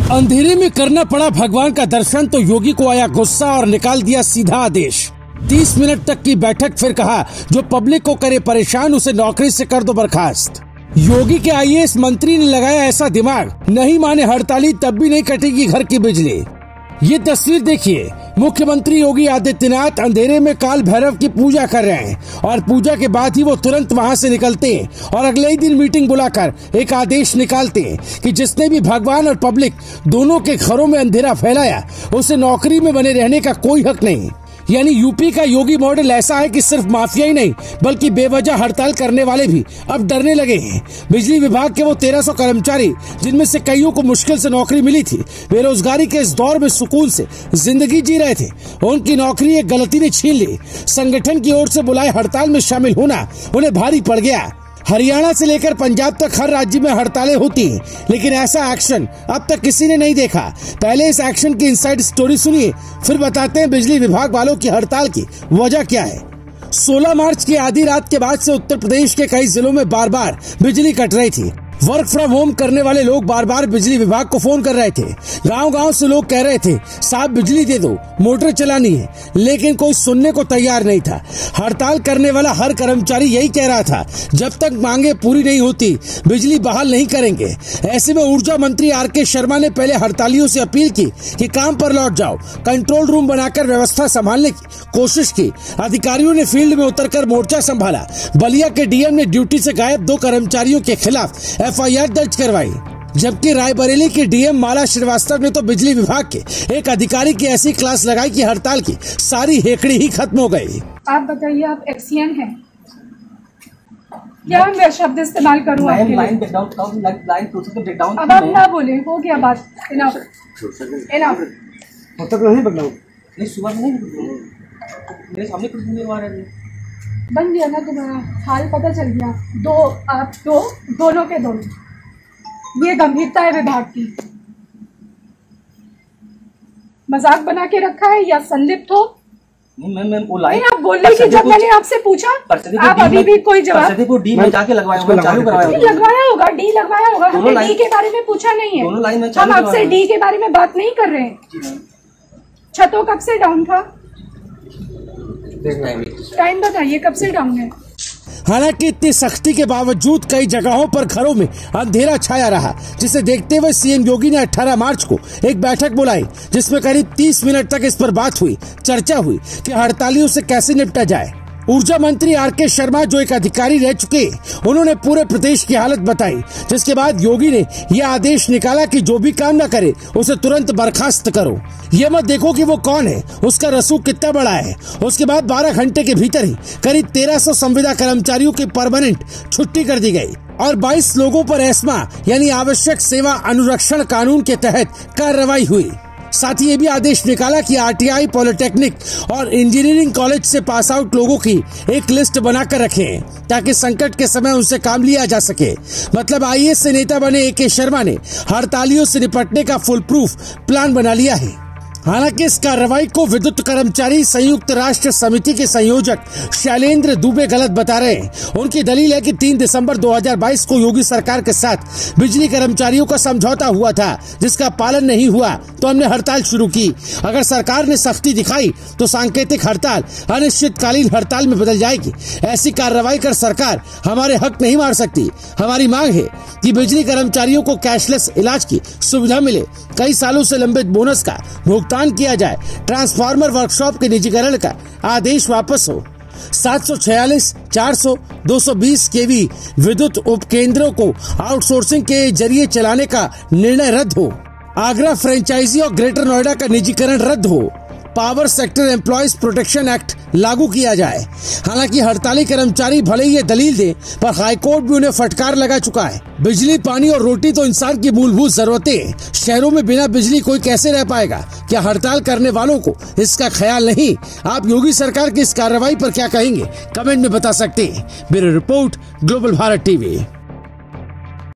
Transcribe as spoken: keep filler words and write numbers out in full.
अंधेरे में करना पड़ा भगवान का दर्शन तो योगी को आया गुस्सा और निकाल दिया सीधा आदेश। तीस मिनट तक की बैठक, फिर कहा जो पब्लिक को करे परेशान उसे नौकरी से कर दो बर्खास्त। योगी के आई ए एस मंत्री ने लगाया ऐसा दिमाग, नहीं माने हड़ताली तब भी नहीं कटेगी घर की बिजली। ये तस्वीर देखिए, मुख्यमंत्री योगी आदित्यनाथ अंधेरे में काल भैरव की पूजा कर रहे हैं और पूजा के बाद ही वो तुरंत वहां से निकलते हैं और अगले ही दिन मीटिंग बुलाकर एक आदेश निकालते हैं कि जिसने भी भगवान और पब्लिक दोनों के घरों में अंधेरा फैलाया उसे नौकरी में बने रहने का कोई हक नहीं। यानी यूपी का योगी मॉडल ऐसा है कि सिर्फ माफिया ही नहीं बल्कि बेवजह हड़ताल करने वाले भी अब डरने लगे हैं। बिजली विभाग के वो तेरह सौ कर्मचारी जिनमें से कईयों को मुश्किल से नौकरी मिली थी, बेरोजगारी के इस दौर में सुकून से जिंदगी जी रहे थे, उनकी नौकरी एक गलती ने छीन ली। संगठन की ओर से बुलाए हड़ताल में शामिल होना उन्हें भारी पड़ गया। हरियाणा से लेकर पंजाब तक हर राज्य में हड़तालें होती हैं, लेकिन ऐसा एक्शन अब तक किसी ने नहीं देखा। पहले इस एक्शन की इनसाइड स्टोरी सुनिए, फिर बताते हैं बिजली विभाग वालों की हड़ताल की वजह क्या है। सोलह मार्च की आधी रात के बाद से उत्तर प्रदेश के कई जिलों में बार बार बिजली कट रही थी। वर्क फ्रॉम होम करने वाले लोग बार बार बिजली विभाग को फोन कर रहे थे। गांव गांव से लोग कह रहे थे साहब बिजली दे दो, मोटर चलानी है, लेकिन कोई सुनने को तैयार नहीं था। हड़ताल करने वाला हर कर्मचारी यही कह रहा था, जब तक मांगे पूरी नहीं होती बिजली बहाल नहीं करेंगे। ऐसे में ऊर्जा मंत्री आर के शर्मा ने पहले हड़तालियों से अपील की कि काम पर लौट जाओ। कंट्रोल रूम बनाकर व्यवस्था संभालने की कोशिश की। अधिकारियों ने फील्ड में उतरकर मोर्चा संभाला। बलिया के डी एम ने ड्यूटी से गायब दो कर्मचारियों के खिलाफ एफ आई आर दर्ज करवाई, जबकि रायबरेली के डी एम माला श्रीवास्तव ने तो बिजली विभाग के एक अधिकारी की ऐसी क्लास लगाई कि हड़ताल की सारी हेकड़ी ही खत्म हो गई। आप बताइए, आप एक्सीएन हैं क्या? मैं शब्द इस्तेमाल करूँ आपके लिए? अब आप ना बोले, हो गया बात। इनफ इनफ नहीं, सुबह से नहीं मेरे सामने कुछ नहीं हुआ है। बन गया ना तुम्हारा हाल, पता चल गया। दो आप दो दोनों के दोनों, ये गंभीरता है विभाग की। मजाक बना के रखा है या संलिप्त हो? नहीं मैं मैं बोला नहीं, आप बोल रही थी जब मैंने आपसे पूछा, आप अभी भी कोई जवाब को डी में जाके लगवाया होगा, चालू करवाया होगा। लगवाया होगा, डी लगवाया होगा। हमने डी के बारे में पूछा नहीं है, दोनों लाइन में हम आपसे डी के बारे में बात नहीं कर रहे हैं। छतों कब से डाउन था? टाइम बताइए, कब से डाउन है? हालांकि इतनी सख्ती के बावजूद कई जगहों पर घरों में अंधेरा छाया रहा, जिसे देखते हुए सीएम योगी ने अठारह मार्च को एक बैठक बुलाई, जिसमें करीब तीस मिनट तक इस पर बात हुई, चर्चा हुई कि हड़तालियों से कैसे निपटा जाए। ऊर्जा मंत्री आर के शर्मा जो एक अधिकारी रह चुके, उन्होंने पूरे प्रदेश की हालत बताई, जिसके बाद योगी ने यह आदेश निकाला कि जो भी काम न करे उसे तुरंत बर्खास्त करो। ये मत देखो कि वो कौन है, उसका रसूख कितना बड़ा है। उसके बाद बारह घंटे के भीतर ही करीब तेरह सौ संविदा कर्मचारियों की परमानेंट छुट्टी कर दी गई और बाईस लोगों पर एस्मा यानी आवश्यक सेवा अनुरक्षण कानून के तहत कार्रवाई हुई। साथ ही ये भी आदेश निकाला कि आर टी आई, पॉलिटेक्निक और इंजीनियरिंग कॉलेज से पास आउट लोगों की एक लिस्ट बनाकर रखें ताकि संकट के समय उनसे काम लिया जा सके। मतलब आई ए एस से नेता बने ए के शर्मा ने हड़तालियों से निपटने का फुल प्रूफ प्लान बना लिया है। हालांकि इस कार्रवाई को विद्युत कर्मचारी संयुक्त राष्ट्र समिति के संयोजक शैलेंद्र दुबे गलत बता रहे हैं। उनकी दलील है कि तीन दिसंबर दो हज़ार बाईस को योगी सरकार के साथ बिजली कर्मचारियों का समझौता हुआ था, जिसका पालन नहीं हुआ तो हमने हड़ताल शुरू की। अगर सरकार ने सख्ती दिखाई तो सांकेतिक हड़ताल अनिश्चितकालीन हड़ताल में बदल जाएगी। ऐसी कार्रवाई कर सरकार हमारे हक नहीं मार सकती। हमारी मांग है कि बिजली कर्मचारियों को कैशलेस इलाज की सुविधा मिले, कई सालों से लंबित बोनस का भुगतान किया जाए, ट्रांसफार्मर वर्कशॉप के निजीकरण का आदेश वापस हो, सात सौ छियालीस, चार सौ, दो सौ बीस केवी विद्युत उपकेंद्रों को आउटसोर्सिंग के जरिए चलाने का निर्णय रद्द हो, आगरा फ्रेंचाइजी और ग्रेटर नोएडा का निजीकरण रद्द हो, power sector employees protection act लागू किया जाए। हालांकि हड़ताली कर्मचारी भले ही ये दलील दे, पर हाईकोर्ट भी उन्हें फटकार लगा चुका है। बिजली, पानी और रोटी तो इंसान की मूलभूत जरूरतें हैं। शहरों में बिना बिजली कोई कैसे रह पाएगा? क्या हड़ताल करने वालों को इसका ख्याल नहीं? आप योगी सरकार की इस कार्रवाई पर क्या कहेंगे? कमेंट में बता सकते हैं। Bureau report, global Bharat TV.